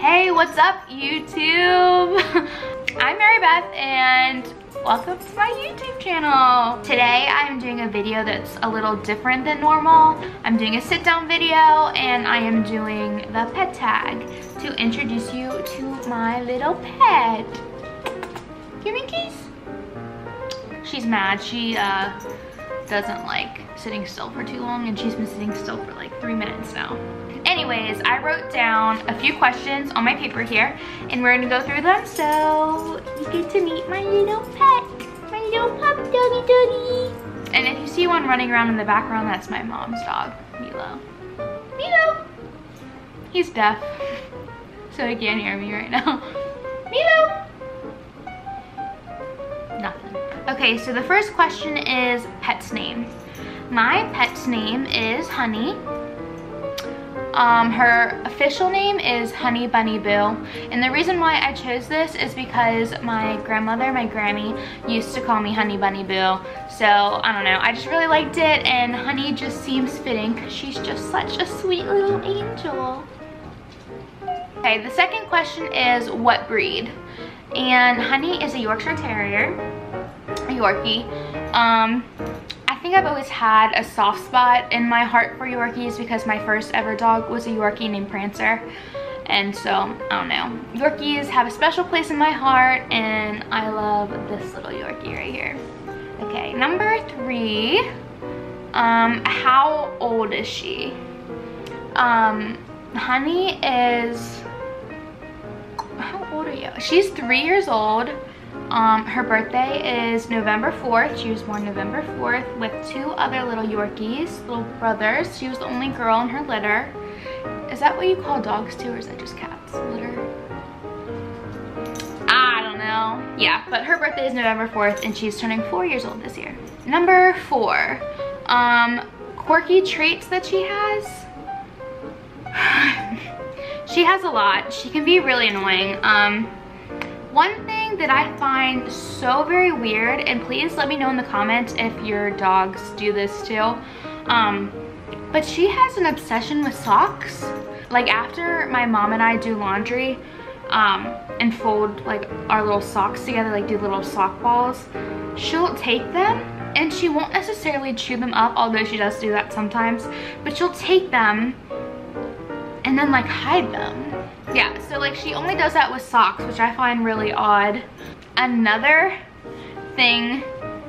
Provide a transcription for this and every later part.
Hey, what's up, YouTube? I'm Mary Beth and welcome to my YouTube channel. Today I'm doing a video that's a little different than normal. I'm doing a sit down video and I am doing the pet tag to introduce you to my little pet. Give me a kiss. She's mad. She doesn't like sitting still for too long and she's been sitting still for like 3 minutes now. Anyways, I wrote down a few questions on my paper here and we're gonna go through them so you get to meet my little pet, my little puppy doggy doggy. And if you see one running around in the background, that's my mom's dog, Milo. Milo! He's deaf, so he can't hear me right now. Milo! Nothing. Okay, so the first question is pet's name. My pet's name is Honey. Her official name is Honey Bunny Boo, and the reason why I chose this is because my grandmother, my granny, used to call me Honey Bunny Boo, so I don't know, I just really liked it, and Honey just seems fitting because she's just such a sweet little angel. Okay, the second question is what breed, and Honey is a Yorkshire Terrier, a Yorkie. I think I've always had a soft spot in my heart for Yorkies because my first ever dog was a Yorkie named Prancer. And so, I don't know. Yorkies have a special place in my heart and I love this little Yorkie right here. Okay, number 3. How old is she? Honey is, how old are you? She's 3 years old. Her birthday is November 4th. She was born November 4th with 2 other little Yorkies, little brothers. She was the only girl in her litter. Is that what you call dogs too, or is that just cats? Litter? I don't know. Yeah, but her birthday is November 4th and she's turning 4 years old this year. Number 4. Quirky traits that she has. She has a lot. She can be really annoying. One thing that I find so very weird, and please let me know in the comments if your dogs do this too, but she has an obsession with socks. Like after my mom and I do laundry and fold like our little socks together, like do little sock balls, she'll take them and she won't necessarily chew them up, although she does do that sometimes, but she'll take them and then like hide them. Yeah, so like she only does that with socks, which I find really odd. Another thing,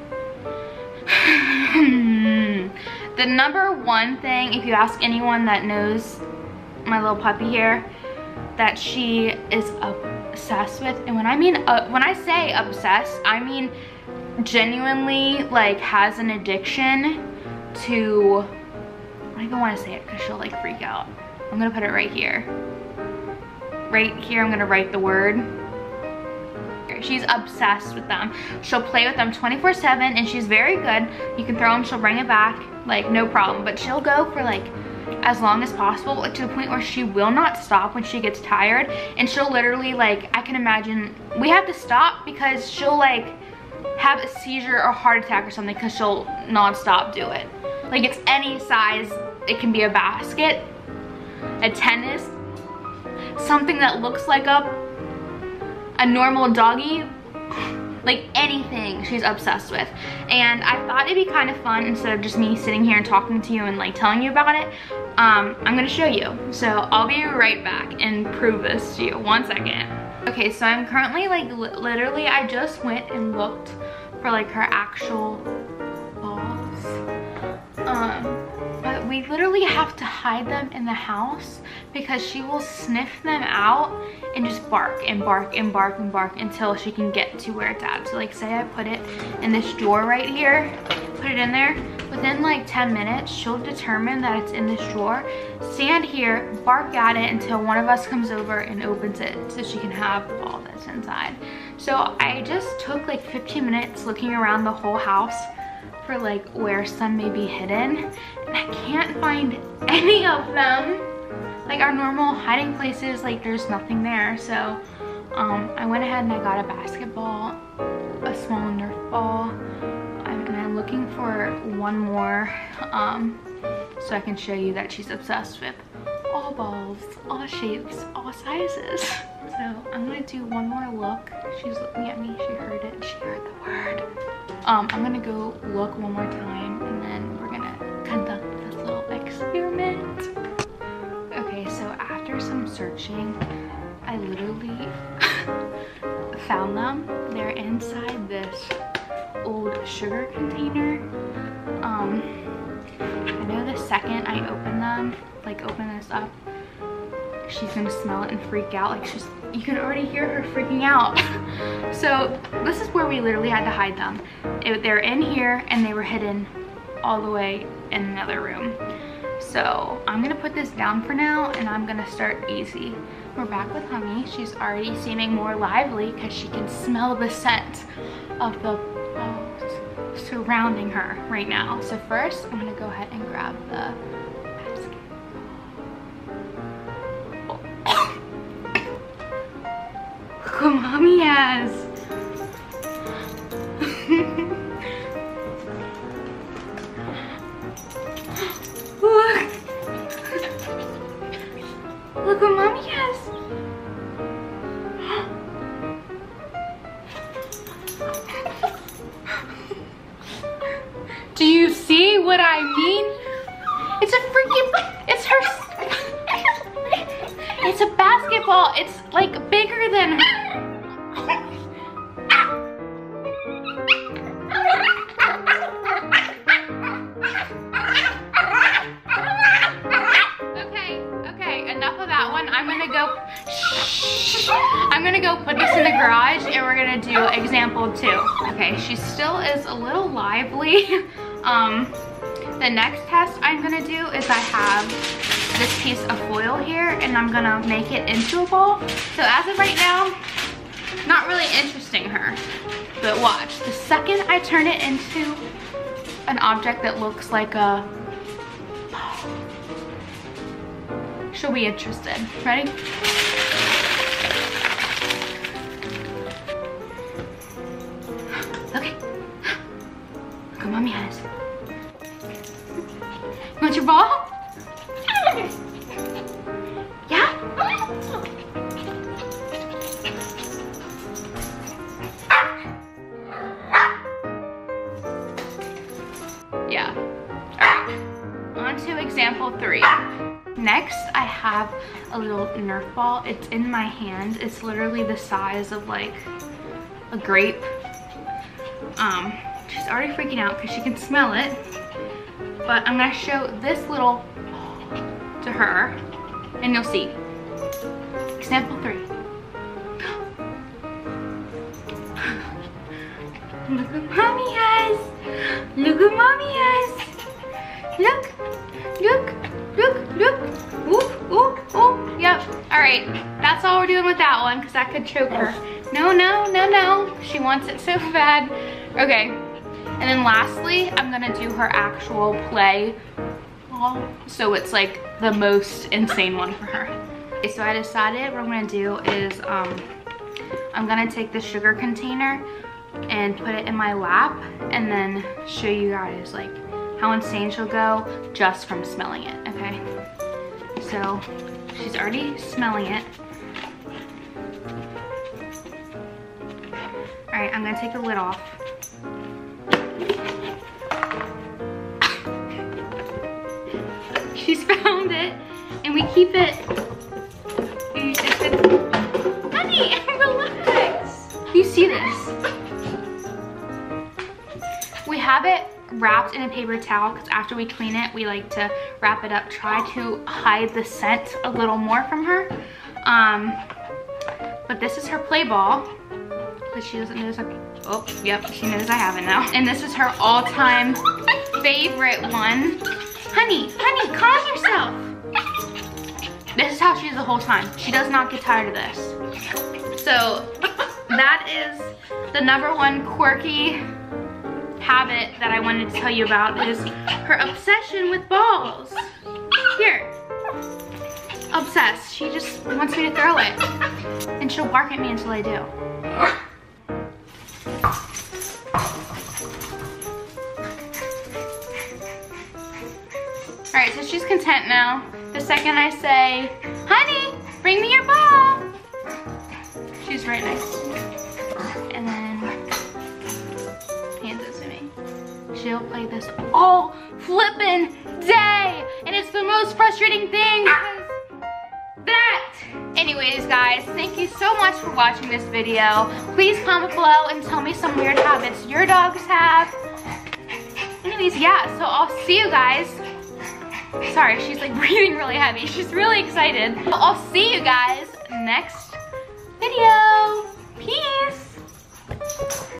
the number one thing, if you ask anyone that knows my little puppy here, that she is obsessed with, and when I say obsessed, I mean genuinely like has an addiction to, I don't even want to say it because she'll like freak out. I'm gonna put it right here. Right here, I'm gonna write the word. She's obsessed with them. She'll play with them 24/7 and she's very good. You can throw them, she'll bring it back, like no problem. But she'll go for like as long as possible, like to the point where she will not stop when she gets tired. And she'll literally like, I can imagine, we have to stop because she'll like have a seizure or heart attack or something because she'll non-stop do it. Like it's any size, it can be a basket, a tennis, something that looks like a normal doggy, like anything she's obsessed with. And I thought it'd be kind of fun, instead of just me sitting here and talking to you and like telling you about it, I'm gonna show you. So I'll be right back and prove this to you. 1 second. Okay, so I'm currently like literally I just went and looked for like her actual balls. But we literally have to hide them in the house because she will sniff them out and just bark and bark and bark and bark until she can get to where it's at. So like say I put it in this drawer right here, put it in there, within like 10 minutes, she'll determine that it's in this drawer, stand here, bark at it until one of us comes over and opens it so she can have the ball that's inside. So I just took like 15 minutes looking around the whole house for like where some may be hidden, and I can't find any of them. Like our normal hiding places, like there's nothing there. So I went ahead and I got a basketball, a small Nerf ball, and I'm looking for one more so I can show you that she's obsessed with all balls, all shapes, all sizes. So I'm gonna do one more look. She's looking at me, she heard it, she heard the word. I'm gonna go look one more time and then we're gonna conduct this little experiment. Okay, so after some searching, I literally found them. They're inside this old sugar container. I know the second I open them, like open this up, she's gonna smell it and freak out. Like you can already hear her freaking out. So this is where we literally had to hide them. They're in here and they were hidden all the way in another room. So I'm gonna put this down for now and I'm gonna start easy. We're back with Hummy. She's already seeming more lively because she can smell the scent of the balls surrounding her right now. So first, I'm gonna go ahead and grab the basketball. Look what Mommy has. Look. Look what Mommy has. Do you see what I mean? It's a freaking, it's her, it's a basketball. It's like bigger than her. Okay, enough of that one. I'm gonna go put this in the garage and we're gonna do example 2. Okay, she still is a little lively. The next test I'm gonna do is I have this piece of foil here and I'm gonna make it into a ball. So as of right now, not really interesting her, but watch. The second I turn it into an object that looks like a ball, she'll be interested. Ready? Okay. Look what Mommy has. You want your ball? Yeah? Yeah. Alright. On to example 3. Next, I have a little Nerf ball. It's in my hand. It's literally the size of like a grape. She's already freaking out because she can smell it. But I'm gonna show this little to her and you'll see. Example 3. Look what Mommy has. Look what Mommy has. Look, look, look, look. Ooh, ooh, ooh. Yep. All right. That's all we're doing with that one because that could choke her. No, no, no, no. She wants it so bad. Okay. And then lastly, I'm gonna do her actual play ball. So it's like the most insane one for her. Okay, so I decided what I'm gonna do is I'm gonna take the sugar container and put it in my lap and then show you guys like how insane she'll go just from smelling it, okay? So she's already smelling it. All right, I'm gonna take the lid off. She's found it, and we keep it. Honey, relax. You see this? We have it wrapped in a paper towel because after we clean it, we like to wrap it up, try to hide the scent a little more from her. But this is her play ball. But she doesn't notice. Oh, yep, she knows I have it now. And this is her all-time favorite one. Honey, honey, calm yourself. This is how she is the whole time. She does not get tired of this. So that is the #1 quirky habit that I wanted to tell you about is her obsession with balls. Here, obsessed. She just wants me to throw it. And she'll bark at me until I do. All right, so she's content now. The second I say, honey, bring me your ball, she's right next to me. And then hands it to me. She'll play this all flippin' day. And it's the most frustrating thing because that. Anyways, guys, thank you so much for watching this video. Please comment below and tell me some weird habits your dogs have. Anyways, yeah, so I'll see you guys. Sorry, she's like breathing really heavy. She's really excited. I'll see you guys next video.